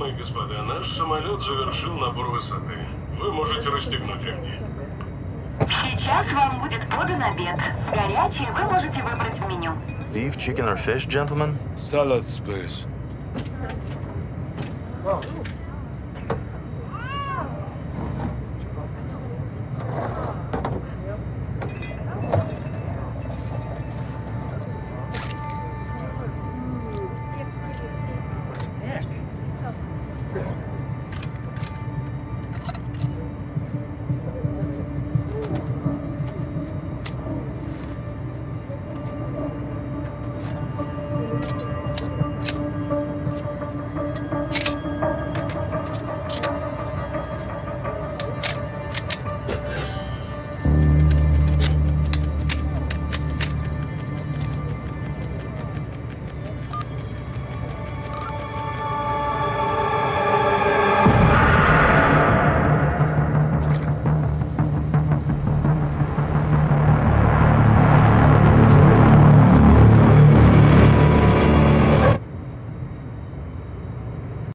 дамы и господа, наш самолет завершил набор высоты. Вы можете расстегнуть ремни. Сейчас вам будет подан обед. Горячее вы можете выбрать в меню. Beef, chicken, or fish, gentlemen? Salads, please. Wow.